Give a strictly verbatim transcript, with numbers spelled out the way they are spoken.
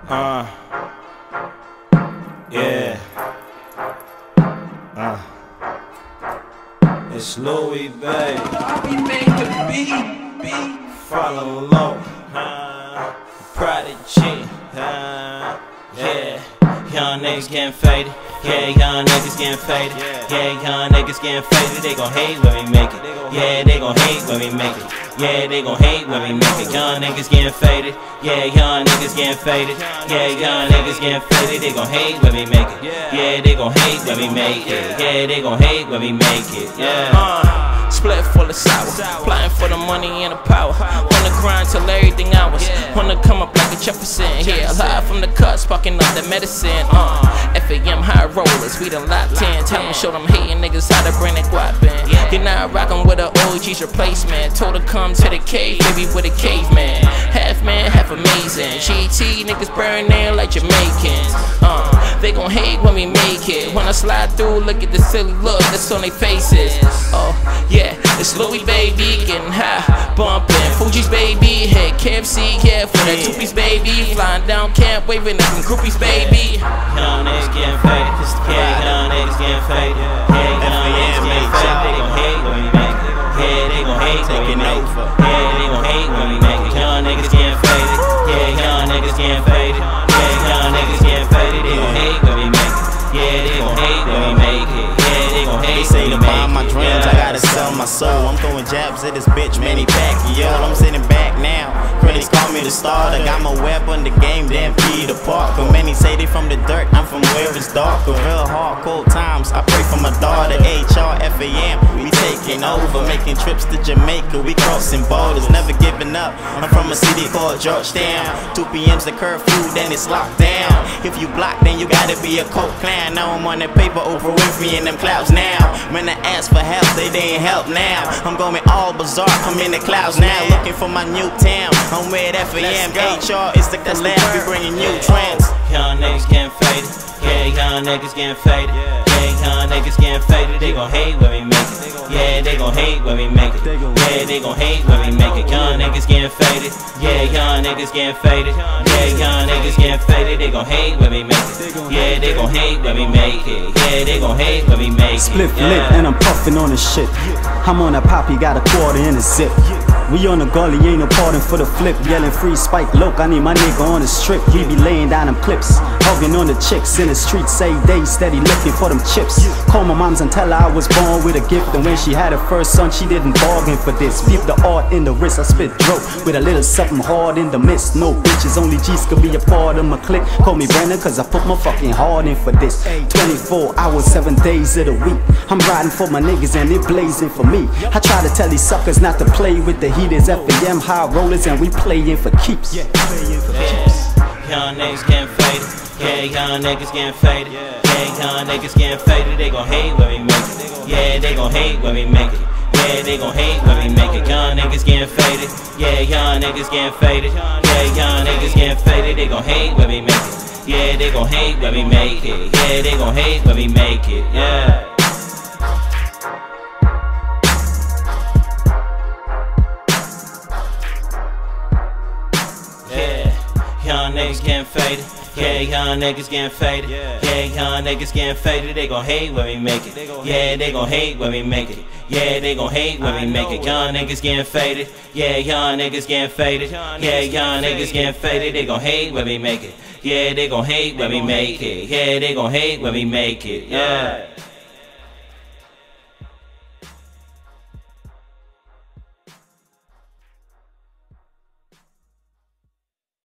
Uh, yeah. Uh, it's Louis, baby. We make the beat, beat. Follow low, huh? Prodigy, huh? Yeah. Young niggas getting faded. Yeah, young niggas getting faded. Yeah, young niggas getting faded. They gon' hate when we make it. Yeah, they gon' hate when we make it. Yeah, they gon' hate when we make it. Young niggas getting faded. Yeah, young niggas getting faded. Yeah, young niggas getting faded. They gon' hate when we make it. Yeah, they gon' hate when we make it. Yeah, they gon' hate when we make it. Yeah. Uh, split full of sour, plotting for the money and the power. Wanna grind till everything hours. Wanna come up like a Jefferson. Yeah, live from the cuts, fucking up the medicine. Uh, F A M high rollers, we done locked in. Tell them, show them hating niggas how to bring the guap in. You're not rocking with a O G's replacement. Told her come to the cave, baby, with a caveman. Half man, half amazing. G T niggas burn there like Jamaicans. Uh, they gon' hate when we make it. When I slide through, look at the silly look that's on their faces. Oh, yeah, it's Louis, baby, getting high, bumping. Fuji's, baby, hit K F C, yeah, for that two-piece, baby. Flying down camp, waving at them groupies, baby. Young niggas getting faded. Yeah, young niggas getting faded. Yeah, young niggas getting faded. They gon' hate when we make it. Yeah, they gon' hate when we make it. Yeah, they gon' hate when we make it. Young niggas getting faded. Yeah, young niggas getting faded. Yeah, young niggas getting faded. They gon' hate when we make it. Yeah, they gon' hate when we make it. Yeah, they gon' hate when we make it. My dreams, I gotta sell my soul. I'm throwing jabs at this bitch, Manny Pacquiao. I'm sitting back now. Critics call me the starter. Got my weapon, the game, damn Peter Parker. Many say they from the dirt, I'm from where it's darker. Real hard, cold times. I pray for my daughter. H R F A M, we taking over, making trips to Jamaica. We crossing borders, never giving up. I'm from a city called Georgetown. two P M's the curfew, then it's locked down. If you block, then you gotta be a coke clown. Now I'm on that paper, Oprah Winfrey in them clouds now. When I ask for help, they didn't help now. I'm going all bizarre, I'm in the clouds now. Looking for my new town. I'm with F A M, H R, it's the collab, we bringing new trends. Young niggas getting faded. Yeah, young niggas getting faded. Yeah, young niggas getting faded. They gon' hate when we make it. Yeah, they gon' hate when we make it. Yeah, they gon' hate when we make it. Young niggas getting faded. Yeah, young niggas getting faded. Yeah, young niggas getting faded. They gon' hate when we make it. Yeah, they gon' hate when we make it. Yeah, they gon' hate when we make it. Split lit and I'm puffing on the shit. I'm on a poppy, got a quarter in a zip. We on the gully, ain't no pardon for the flip. Yelling free Spike Loke, I need my nigga on the strip. We be laying down them clips, hugging on the chicks in the streets. Say day steady looking for them chips. Call my moms and tell her I was born with a gift. And when she had her first son, she didn't bargain for this. Peep the art in the wrist, I spit dope with a little something hard in the midst. No bitches, only G's could be a part of my clique. Call me Brandon cause I put my fucking heart in for this. Twenty-four hours, seven days of the week. I'm riding for my niggas and they blazing for me. I try to tell these suckers not to play with the heaters. F A M high rollers and we playing for keeps. Yeah, young niggas getting faded. Yeah, young niggas getting faded. Yeah, young niggas getting faded. They gon' hate when we make it. Yeah, they gon' hate when we make it. Yeah, they gon' hate when we make it. Young niggas getting faded. Yeah, young niggas getting faded. Yeah, young niggas getting faded. They gon' hate when we make it. Yeah, they gon' hate when we make it. Yeah, they gon' hate when we make it. Yeah. Young niggas getting faded. Yeah, young niggas getting faded. Yeah, young niggas getting faded. They gon' hate when we make it. Yeah, they gon' hate when we make it. Yeah, they gon' hate when we make it. Young niggas getting faded. Yeah, young niggas getting faded. Yeah, young niggas getting faded. They gon' hate when we make it. Yeah, they gon' hate when we make it. Yeah, they gon' hate when we make it. Yeah.